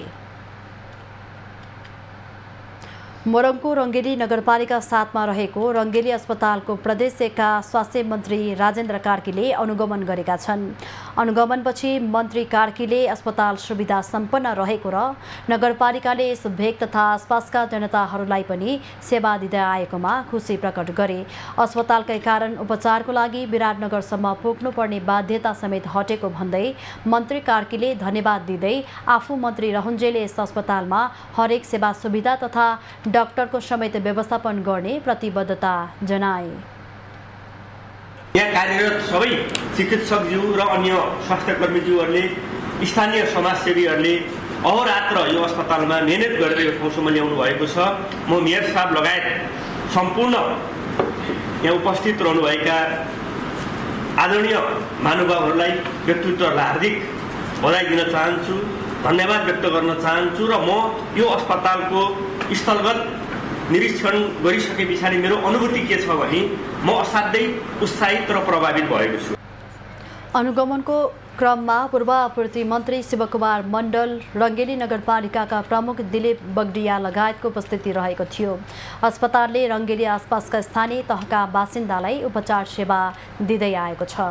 मोरङको रङ्गेली नगरपालिका सातमा रहेको रङ्गेली अस्पतालको प्रदेश एकका स्वास्थ्य मन्त्री राजेन्द्र कार्कीले अनुगमन गरेका छन्। अनुगमनपछि मन्त्री कार्कीले अस्पताल सुविधा सम्पन्न रहेको र नगरपालिकाले यस भेग तथा आसपासका जनताहरूलाई पनि सेवा दिँदै आएकोमा खुसी प्रकट गरे। अस्पतालकै कारण उपचारको लागि विराटनगरसम्म पुग्नुपर्ने बाध्यता समेत हटेको भन्दै मन्त्री कार्कीले धन्यवाद दिँदै आफू मन्त्री रहन्जेले यस अस्पतालमा हरेक सेवा सुविधा तथा डाक्टरको समेत व्यवस्थापन गर्ने प्रतिबद्धता जनाए। यहाँ कार्यरत सबै चिकित्सकज्यू र अन्य स्वास्थ्यकर्मीज्यूहरूले, स्थानीय समाजसेवीहरूले अहोरात्र यो अस्पतालमा मेहनत गरेर यो ठाउँसम्म ल्याउनु भएको छ। म मेयर साहब लगायत सम्पूर्ण यहाँ उपस्थित रहनुभएका आदरणीय महानुभावहरूलाई व्यक्तित्वहरूलाई हार्दिक बधाई दिन चाहन्छु, धन्यवाद व्यक्त गर्न चाहन्छु र म यो अस्पतालको स्थलगत निरीक्षण गरिसके पछाडि मेरो अनुभूति के छ भने म असाध्यै उत्साहित र प्रभावित भएको छु। अनुगमनको क्रममा पूर्व आपूर्ति मन्त्री शिवकुमार मण्डल, रङ्गेली नगरपालिकाका प्रमुख दिलीप बगडिया लगायतको उपस्थिति रहेको थियो। अस्पतालले रङ्गेली आसपासका स्थानीय तहका बासिन्दालाई उपचार सेवा दिँदै आएको छ।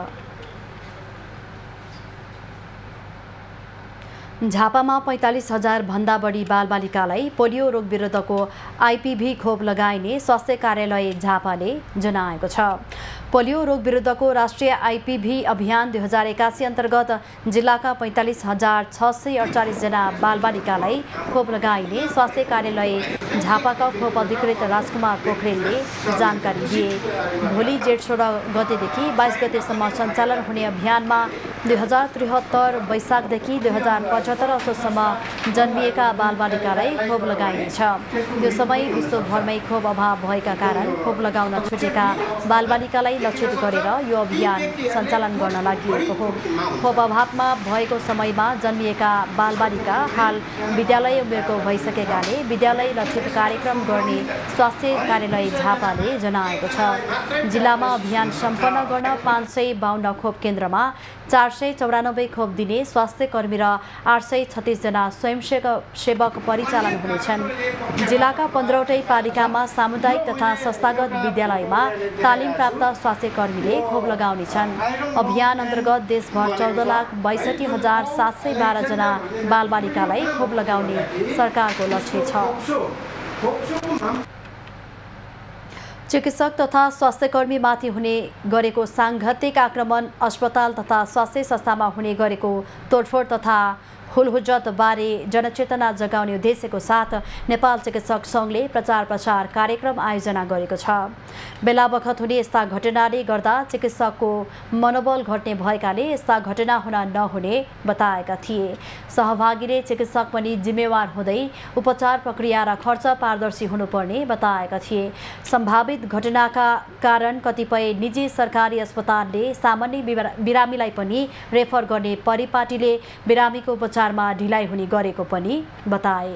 झापामा पैँतालिस हजार भन्दा बढी बालबालिकालाई पोलियो रोग विरुद्धको आइपिभी खोप लगाइने स्वास्थ्य कार्यालय झापाले जनाएको छ। पोलियो रोग विरुद्धको राष्ट्रिय आइपिभी अभियान दुई हजार एकासी अन्तर्गत जिल्लाका पैँतालिस हजार छ सय अडचालिसजना बालबालिकालाई खोप लगाइने स्वास्थ्य कार्यालय झापाका खोप अधिकृत राजकुमार पोखरेलले जानकारी दिए। भोलि जेठ सोह्र गतेदेखि बाइस गतेसम्म सञ्चालन हुने अभियानमा दुई हजार त्रिहत्तर वैशाखदेखि दुई हजार पचहत्तर असोजसम्म जन्मिएका बालबालिकालाई खोप लगाइनेछ। यो समय विश्वभरमै खोप अभाव भएका कारण खोप लगाउन छुटेका बालबालिकालाई लक्षित गरेर यो अभियान सञ्चालन गर्न लागि हो। खोप अभावमा भएको समयमा जन्मिएका बालबालिका हाल विद्यालय उमेरको भइसकेकाले विद्यालय लक्षित कार्यक्रम गर्ने स्वास्थ्य कार्यालय झापाले जनाएको छ। जिल्लामा अभियान सम्पन्न गर्न पाँच सय बाहन्न खोप केन्द्रमा चार सय चौरानब्बे खोप दिने स्वास्थ्य कर्मी र आठ सय छत्तिसजना स्वयंसेवक सेवक परिचालन हुनेछन्। जिल्लाका पन्ध्रवटै पालिकामा सामुदायिक तथा संस्थागत विद्यालयमा तालिम प्राप्त स्वास्थ्य कर्मीले खोप लगाउनेछन्। अभियान अन्तर्गत देशभर चौध लाख बैसठी हजार सात सय बाह्रजना बालबालिकालाई खोप लगाउने सरकारको लक्ष्य छ। चिकित्सक तथा स्वास्थ्यकर्मीमाथि हुने गरेको साङ्घातिक आक्रमण, अस्पताल तथा स्वास्थ्य संस्थामा हुने गरेको तोडफोड तथा हुलहुज्जतबारे जनचेतना जगाउने उद्देश्यको साथ नेपाल चिकित्सक सङ्घले प्रचार प्रसार कार्यक्रम आयोजना गरेको छ। बेला बखत हुने यस्ता घटनाले गर्दा चिकित्सकको मनोबल घट्ने भएकाले यस्ता घटना हुन नहुने बताएका थिए। सहभागीले चिकित्सक पनि जिम्मेवार हुँदै उपचार प्रक्रिया र खर्च पारदर्शी हुनुपर्ने बताएका थिए। सम्भावित घटनाका कारण कतिपय निजी सरकारी अस्पतालले सामान्य बिरामीलाई पनि रेफर गर्ने परिपाटीले बिरामीको उपचार मा ढिलाइ हुने गरेको पनि बताए।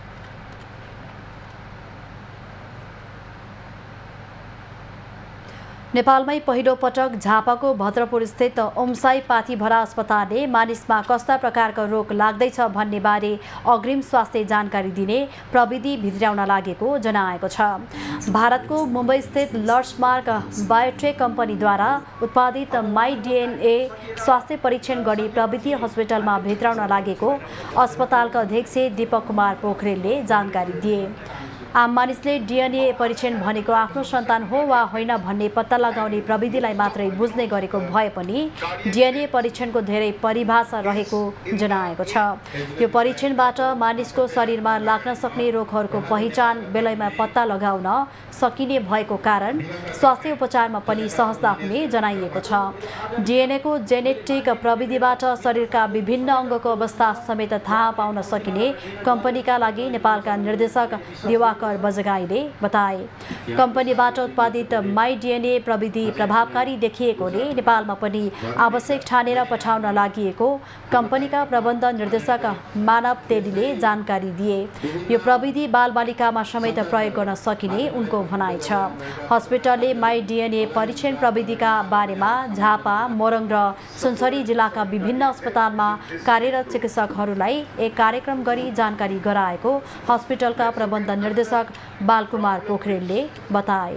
नेपालमै पहिलो पटक झापाको भद्रपुर स्थित ओमसाई पाथीभरा अस्पतालले मानिसमा कस्ता प्रकारको रोग लाग्दैछ भन्ने बारे अग्रिम स्वास्थ्य जानकारी दिने प्रविधि भित्राउन लागेको जनाएको छ। भारतको मुम्बई स्थित लर्ड्समार्क बायोटेक कम्पनीद्वारा उत्पादित माई डिएनए स्वास्थ्य परीक्षण गर्ने प्रविधि हस्पिटलमा भित्राउन लागेको अस्पतालका अध्यक्ष दीपक कुमार पोखरेलले जानकारी दिए। आम मानिसले डिएनए परीक्षण भनेको आफ्नो सन्तान हो वा होइन भन्ने पत्ता लगाउने प्रविधिलाई मात्रै बुझ्ने गरेको भए पनि डिएनए परीक्षणको धेरै परिभाषा रहेको जनाएको छ। यो परीक्षणबाट मानिसको शरीरमा लाग्न सक्ने रोगहरूको पहिचान बेलैमा पत्ता लगाउन सकिने भएको कारण स्वास्थ्य उपचारमा पनि सहजता हुने जनाइएको छ। डिएनएको जेनेटिक प्रविधिबाट शरीरका विभिन्न अङ्गको अवस्था समेत थाहा पाउन सकिने कम्पनीका लागि नेपालका निर्देशक दिवाकर बजगाईले बताए। कम्पनीबाट उत्पादित माई डिएनए प्रविधि प्रभावकारी देखिएकोले नेपालमा पनि आवश्यक ठानेर पठाउन लागि कम्पनीका प्रबन्ध निर्देशक मानव तेलीले जानकारी दिए। यो प्रविधि बालबालिकामा समेत प्रयोग गर्न सकिने उनको भनाइ छ। हस्पिटलले माई डिएनए परीक्षण प्रविधिका बारेमा झापा, मोरङ र सुनसरी जिल्लाका विभिन्न अस्पतालमा कार्यरत चिकित्सकहरूलाई एक कार्यक्रम गरी जानकारी गराएको हस्पिटलका प्रबन्ध निर्देशक बालकुमार पोखरेलले बताए।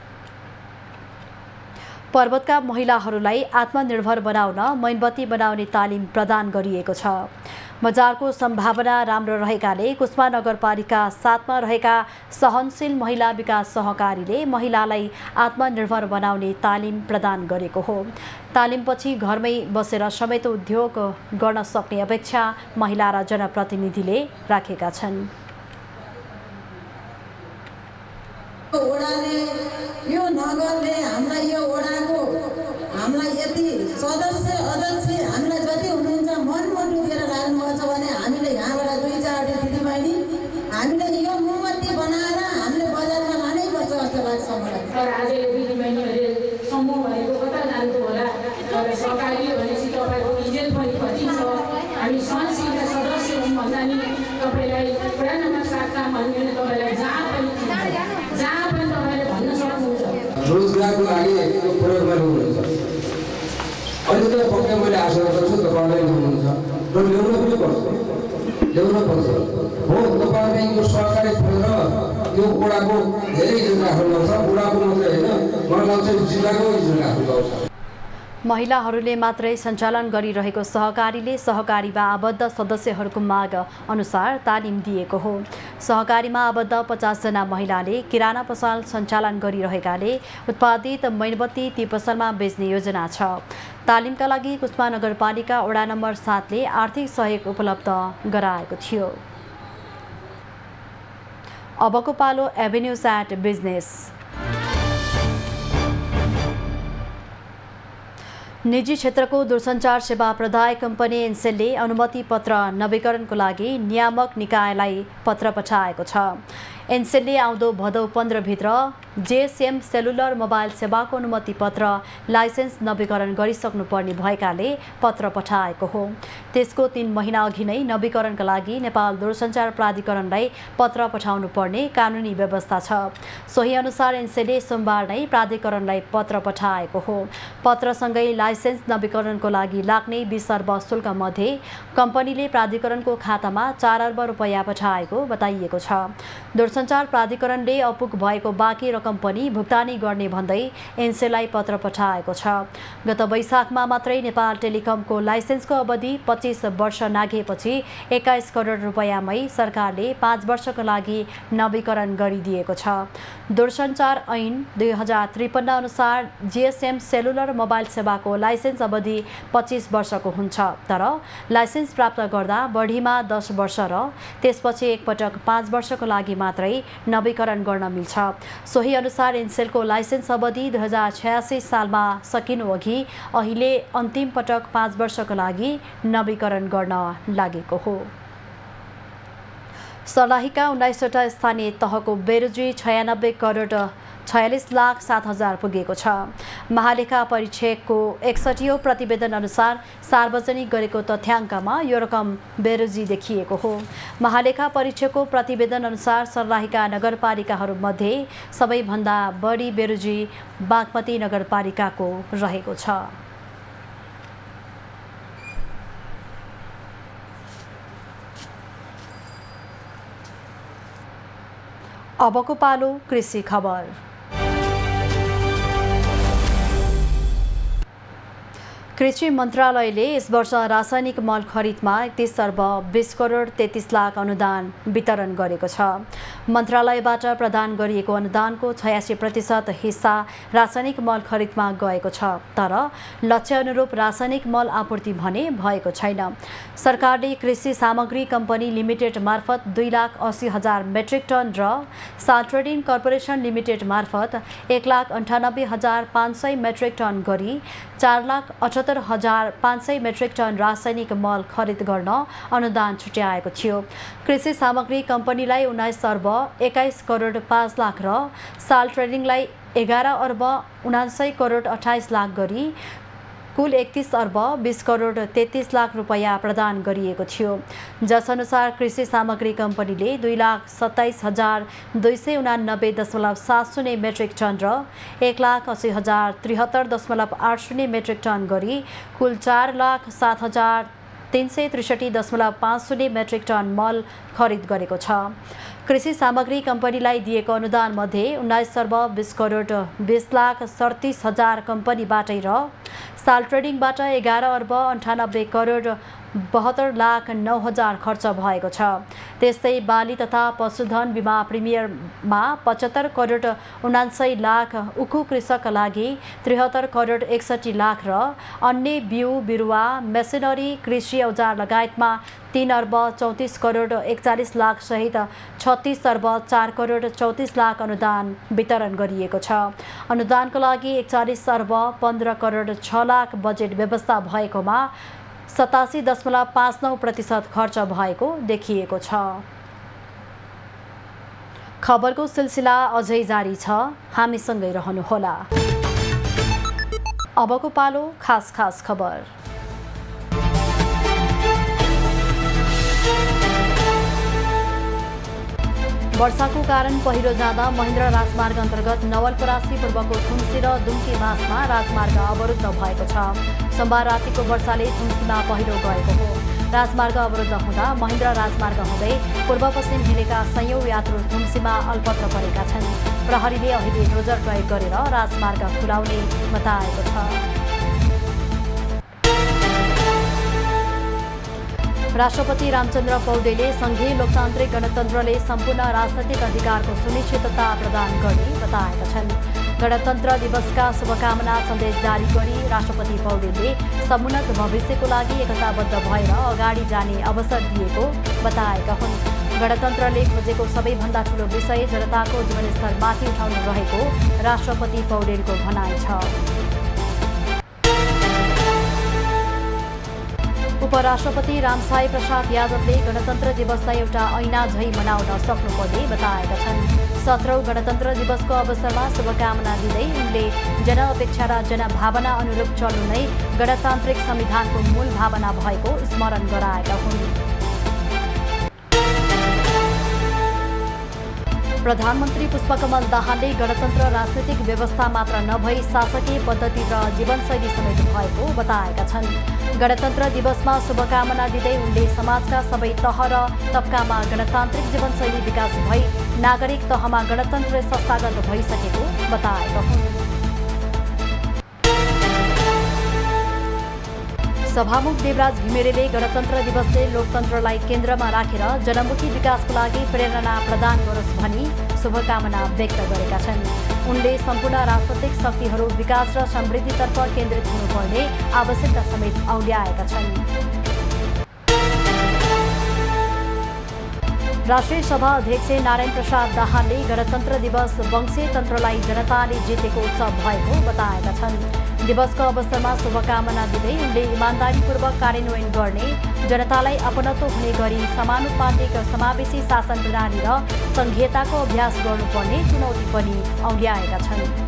पर्वतका महिलाहरूलाई आत्मनिर्भर बनाउन मैनबत्ती बनाउने तालिम प्रदान गरिएको छ। बजारको सम्भावना राम्रो रहेकाले कुस्मा नगरपालिका सातमा रहेका सहनशील महिला विकास सहकारीले महिलालाई आत्मनिर्भर बनाउने तालिम प्रदान गरेको हो। तालिमपछि घरमै बसेर समेत उद्योग गर्न सक्ने अपेक्षा महिला र जनप्रतिनिधिले राखेका छन्। ओडाले यो नगरले हामीलाई यो ओडाको हामीलाई यति सदस्य अध्यक्ष हामीलाई जति हुनुहुन्छ मनमुटु दिएर लाग्नुभएको छ भने हामीले यहाँबाट दुई चारवटा दिदीबहिनी हामीले यो मोमबत्ती बनाएर हामीले बजारमा लानैपर्छ जस्तो लाग्छ मलाई। तर आज यो दिदीबहिनीहरूले समूह भएको कता जानु होला, तर सहकारी भनेपछि तपाईँको इज्जत पनि कति छ। हामी सहनशीलका सदस्य हुँ भन्दा नि तपाईँलाई वडा नम्बर सातका भन्ने तपाईँलाई जहाँ पनि जहाँ पनि तपाईँले भन्न सक्नुहुन्छ। रोजगारको लागि यो प्रयोग गर्नुहुन्छ। अहिले त पक्कै मैले आशा गर्छु तपाईँलाई ल्याउनुहुन्छ र ल्याउन पनि पर्छ ल्याउन पर्छ हो। तपाईँले यो सरकारी फन्ड यो ओडाको धेरै जग्गाहरू छ, ओडाको मात्रै होइन मलाई लाग्छ जिल्लाको जग्गाहरू छ। महिलाहरूले मात्रै सञ्चालन गरिरहेको सहकारीले सहकारीमा आबद्ध सदस्यहरूको माग अनुसार तालिम दिएको हो। सहकारीमा आबद्ध पचासजना महिलाले किराना पसल सञ्चालन गरिरहेकाले उत्पादित मैनबत्ती ती पसलमा बेच्ने योजना छ। तालिमका लागि कुस्मा नगरपालिका वडा नम्बर सातले आर्थिक सहयोग उपलब्ध गराएको थियो। अबको पालो एभेन्यूज एट बिजनेस। निजी क्षेत्रको दूरसञ्चार सेवा प्रदायक कम्पनी एनसेलले अनुमति पत्र नवीकरणको लागि नियामक निकायलाई पत्र पठाएको छ। एनसेलले आउँदो भदौ पन्ध्रभित्र जेएसएम सेलुलर मोबाइल सेवाको अनुमति पत्र लाइसेन्स नवीकरण गरिसक्नुपर्ने भएकाले पत्र पठाएको हो। त्यसको तीन महिना अघि नै नवीकरणका लागि नेपाल दूरसञ्चार प्राधिकरणलाई पत्र पठाउनु पर्ने कानुनी व्यवस्था छ। सोही अनुसार एनसेलले सोमबार नै प्राधिकरणलाई पत्र पठाएको हो। पत्रसँगै लाइसेन्स नवीकरणको लागि लाग्ने बीस अर्ब शुल्कमध्ये कम्पनीले प्राधिकरणको खातामा चार अर्ब रुपैयाँ पठाएको बताइएको छ। दूरसञ्चार प्राधिकरणले अपुग भएको बाँकी रकम पनि भुक्तानी गर्ने भन्दै एनसेललाई पत्र पठाएको छ। गत वैशाखमा मात्रै नेपाल टेलिकमको लाइसेन्सको अवधि पच्चीस वर्ष नाघेपछि एक्काइस करोड रुपैयाँमै सरकारले पाँच वर्षको लागि नवीकरण गरिदिएको छ। दूरसञ्चार ऐन दुई हजार त्रिपन्न अनुसार जिएसएम सेलुलर मोबाइल सेवाको लाइसेन्स अवधि पच्चीस वर्षको हुन्छ, तर लाइसेन्स प्राप्त गर्दा बढीमा दस वर्ष र त्यसपछि एकपटक पाँच वर्षको लागि मात्रै नवीकरण गर्न मिल्छ। सोही अनुसार एनसेलको लाइसेन्स अवधि दुई हजार छयासी सालमा सकिनु अघि अहिले अन्तिम पटक पाँच वर्षको लागि नवीकरण गर्न लागेको हो। सर्लाहीका उन्नाइसवटा स्थानीय तहको बेरोजी छयानब्बे करोड छयालिस लाख सात हजार पुगेको छ। महालेखा परीक्षकको एकसठीौँ प्रतिवेदन अनुसार सार्वजनिक गरेको तथ्याङ्कमा यो रकम बेरोजी देखिएको हो। महालेखा परीक्षकको प्रतिवेदन अनुसार सर्लाहीका नगरपालिकाहरूमध्ये सबैभन्दा बढी बेरोजी बागमती नगरपालिकाको रहेको छ। अबको पालो कृषि खबर। कृषि मन्त्रालयले यस वर्ष रासायनिक मल खरिदमा एकतीस अर्ब बीस करोड तेत्तीस लाख अनुदान वितरण गरेको छ। मन्त्रालयबाट प्रदान गरिएको अनुदानको छयासी प्रतिशत हिस्सा रासायनिक मल खरिदमा गएको छ, तर लक्ष्य अनुरूप रासायनिक मल आपूर्ति भने भएको छैन। सरकारले कृषि सामग्री कम्पनी लिमिटेड मार्फत दुई लाख अस्सी हजार मेट्रिक टन र साल ट्रेडिङ कर्पोरेसन लिमिटेड मार्फत एक लाख अन्ठानब्बे हजार पाँच सय मेट्रिक टन गरी चार लाख अठहत्तर हजार पाँच सय मेट्रिक टन रासायनिक मल खरिद गर्न अनुदान छुट्याएको थियो। कृषि सामग्री कम्पनीलाई उन्नाइस अर्ब एक्काइस करोड पाँच लाख र साल ट्रेडिङलाई एघार अर्ब उनासय करोड अठाइस लाख गरी कुल एकतीस अर्ब बीस करोड तेत्तीस लाख रुपैयाँ प्रदान गरिएको थियो, जसअनुसार कृषि सामग्री कम्पनीले दुई लाख सत्ताइस हजार दुई सय उनानब्बे दशमलव सात शून्य मेट्रिक टन र एक लाख अस्सी हजार त्रिहत्तर दशमलव आठ शून्य मेट्रिक टन गरी कुल चार लाख सात हजार तीन सय त्रिसठी दशमलव पाँच शून्य मेट्रिक टन मल खरिद गरेको छ। कृषि सामग्री कम्पनीलाई दिएको अनुदान मध्ये उन्नाइस अर्ब बीस करोड बीस लाख सडतिस हजार कम्पनीबाटै र साल ट्रेडिङबाट एघार अर्ब अन्ठानब्बे करोड बहत्तर लाख नौ हजार खर्च भएको छ। त्यस्तै बाली तथा पशुधन बिमा प्रिमियरमा पचहत्तर करोड उनासय लाख, उखु कृषकका लागि त्रिहत्तर करोड एकसठी लाख र अन्य बिउ बिरुवा मेसिनरी कृषि औजार लगायतमा तीन अर्ब चौतिस करोड एकचालिस लाख सहित छत्तीस अर्ब चार करोड चौतिस लाख अनुदान वितरण गरिएको छ। अनुदानको लागि एकचालिस अर्ब पन्ध्र करोड छ लाख बजेट व्यवस्था भएकोमा सतासी दशमलव पाँच नौ प्रतिशत खर्च भएको देखिएको छ। खबरको सिलसिला अझै जारी छ, हामीसँगै रहनुहोला। अबको पालो खास खास खबर। वर्षाको कारण पहिरो जाँदा महेन्द्र राजमार्ग अन्तर्गत नवलपरासी पूर्वको थुम्सी र दुम्की बाँसमा राजमार्ग अवरुद्ध भएको छ। सोमबार रातिको वर्षाले थुम्सीमा पहिरो गएको हो। राजमार्ग अवरुद्ध हुँदा महेन्द्र राजमार्ग हुँदै पूर्व पश्चिम हिँडेका सयौं यात्रु थुम्सीमा अल्पत्र परेका छन्। प्रहरीले अहिले डोजर प्रयोग गरेर राजमार्ग खुलाउने बताएको छ। राष्ट्रपति रामचन्द्र पौडेलले संघीय लोकतान्त्रिक गणतन्त्रले सम्पूर्ण राजनैतिक अधिकारको सुनिश्चितता प्रदान गर्ने बताएका छन्। गणतन्त्र दिवसका शुभकामना सन्देश जारी गरी राष्ट्रपति पौडेलले समुन्नत भविष्यको लागि एकताबद्ध भएर अगाडि जाने अवसर दिएको बताएका हुन्। गणतन्त्रले खोजेको सबैभन्दा ठूलो विषय जनताको जीवनस्तर माथि उठाउनु रहेको राष्ट्रपति पौडेलको भनाइ छ। उपराष्ट्रपति रामसाई प्रसाद यादवले गणतन्त्र दिवसलाई एउटा ऐना झैँ मनाउन सक्नुपर्ने बताएका छन्। सत्रौं गणतन्त्र दिवसको अवसरमा शुभकामना दिँदै उनले जनअपेक्षा र जनभावना अनुरूप चल्नु नै गणतान्त्रिक संविधानको मूल भावना भएको स्मरण गराएका हुन्। प्रधानमन्त्री पुष्पकमल दाहालले गणतन्त्र राजनैतिक व्यवस्था मात्र नभई शासकीय पद्धति र जीवनशैली समेत भएको बताएका छन्। गणतन्त्र दिवसमा शुभकामना दिँदै उनले समाजका सबै तह र तबकामा गणतान्त्रिक जीवनशैली विकास भई नागरिक तहमा गणतन्त्र संस्थागत भइसकेको बताएका हुन्। सभामुख देवराज घिमिरेले गणतन्त्र दिवसले लोकतन्त्रलाई केन्द्रमा राखेर जनमुखी विकासको लागि प्रेरणा प्रदान गरोस् भनी शुभकामना व्यक्त गरेका छन्। उनले सम्पूर्ण राजनैतिक शक्तिहरू विकास र समृद्धितर्फ केन्द्रित हुनुपर्ने आवश्यकता समेत औल्याएका छन्। राष्ट्रिय सभा अध्यक्ष नारायण प्रसाद दाहालले गणतन्त्र दिवस वंशीय तन्त्रलाई जनताले जितेको उत्सव भएको बताएका छन्। दिवसको अवसरमा शुभकामना दिँदै उनले इमान्दारीपूर्वक कार्यान्वयन गर्ने, जनतालाई अपनत्व हुने गरी समानुपातिक समावेशी शासन प्रणाली र संघीयताको अभ्यास गर्नुपर्ने चुनौती पनि औल्याएका छन्।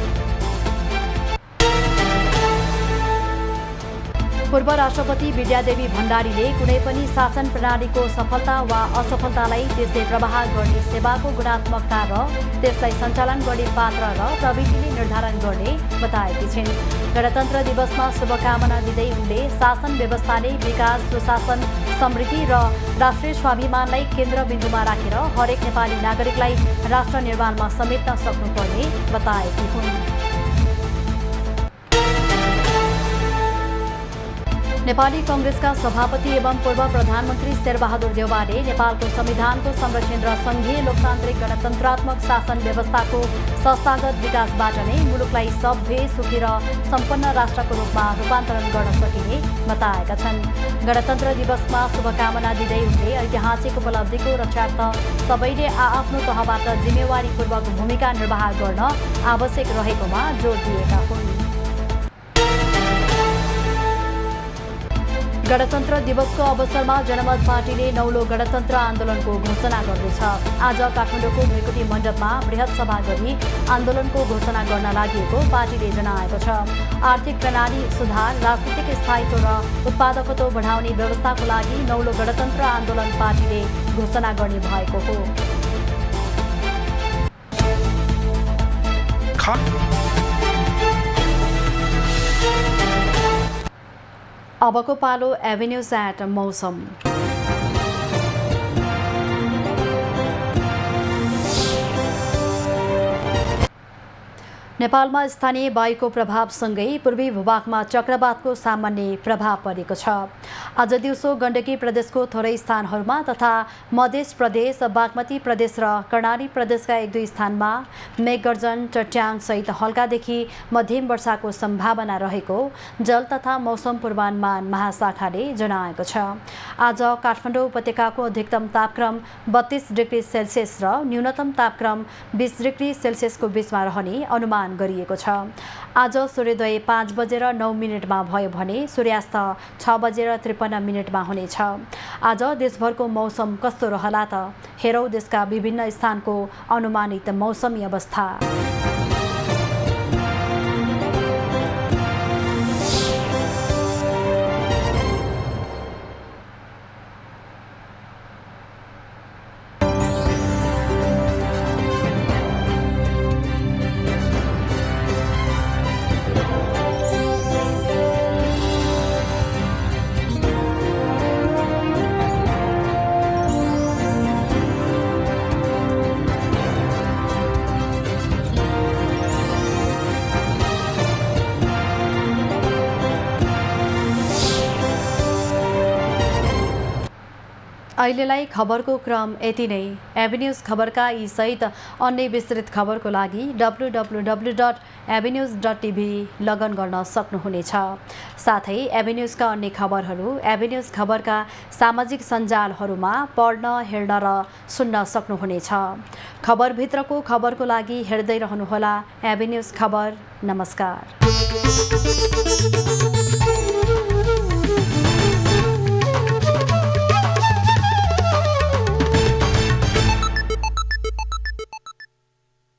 पूर्व राष्ट्रपति विद्यादेवी भण्डारीले कुनै पनि शासन प्रणालीको सफलता वा असफलतालाई त्यसले प्रवाह गर्ने सेवाको गुणात्मकता र त्यसलाई सञ्चालन गर्ने पात्र र प्रविधिले निर्धारण गर्ने बताएकी छिन्। गणतन्त्र दिवसमा शुभकामना दिँदै उनले शासन व्यवस्थाले विकास, सुशासन, समृद्धि र राष्ट्रिय स्वाभिमानलाई केन्द्रबिन्दुमा राखेर हरेक नेपाली नागरिकलाई राष्ट्र निर्माणमा समेट्न सक्नुपर्ने बताएकी हुन्। नेपाली कांग्रेसका सभापति एवं पूर्व प्रधानमन्त्री शेरबहादुर देउवाले नेपालको संविधानको संरक्षण र संघीय लोकतान्त्रिक गणतन्त्रात्मक शासन व्यवस्थाको संस्थागत विकासबाट नै मुलुकलाई सभ्य, सुखी र सम्पन्न राष्ट्रको रूपमा रूपान्तरण गर्न सकिने बताएका छन्। गणतन्त्र दिवसमा शुभकामना दिँदै उनले ऐतिहासिक उपलब्धिको रक्षार्थ सबैले आआफ्नो तहबाट जिम्मेवारीपूर्वक भूमिका निर्वाह गर्न आवश्यक रहेकोमा जोड दिएका हुन्। गणतन्त्र दिवसको अवसरमा जनमत पार्टीले नौलो गणतन्त्र आन्दोलनको घोषणा गर्दैछ। आज काठमाडौँको भृकुटी मण्डपमा बृहत सभा गरी आन्दोलनको घोषणा गर्न लागि पार्टीले जनाएको छ। आर्थिक प्रणाली सुधार, राजनीतिक स्थायित्व र उत्पादकत्व बढाउने व्यवस्थाको लागि नौलो गणतन्त्र आन्दोलन पार्टीले घोषणा गर्ने भएको हो। अबको पालो एभिन्यूज एट मौसम। नेपालमा स्थानीय वायुको प्रभावसँगै पूर्वी भूभागमा चक्रवातको सामान्य प्रभाव परेको छ। आज दिउँसो गण्डकी प्रदेशको थोरै स्थानहरूमा तथा मध्य प्रदेश, बागमती प्रदेश र कर्णाली प्रदेशका एक दुई स्थानमा मेघगर्जन, चट्याङसहित हल्कादेखि मध्यम वर्षाको सम्भावना रहेको जल तथा मौसम पूर्वानुमान महाशाखाले जनाएको छ। आज काठमाडौँ उपत्यकाको अधिकतम तापक्रम बत्तीस डिग्री सेल्सियस र न्यूनतम तापक्रम बीस डिग्री सेल्सियसको बीचमा रहने अनुमान गरिएको छ। आज सूर्योदय पाँच बजेर नौ मिनटमा भयो भने सूर्यास्त छ बजेर त्रिपन्न मिनटमा हुनेछ। आज देशभरको मौसम कस्तो रहला त? हेरौँ देशका विभिन्न स्थानको अनुमानित मौसमी अवस्था। अहिलेलाई खबरको क्रम यति नै। एभिन्यूज खबरका यी सहित अन्य विस्तृत खबरको लागि W W W dot avenues dot TV log in गर्न सक्नुहुनेछ। साथै एभिन्यूजका अन्य खबरहरू एभिन्यूज खबरका सामाजिक सञ्जालहरूमा पढ्न, हेर्न र सुन्न सक्नुहुनेछ। खबरभित्रको खबरको लागि हेर्दै रहनुहोला एभिन्यूज खबर। नमस्कार।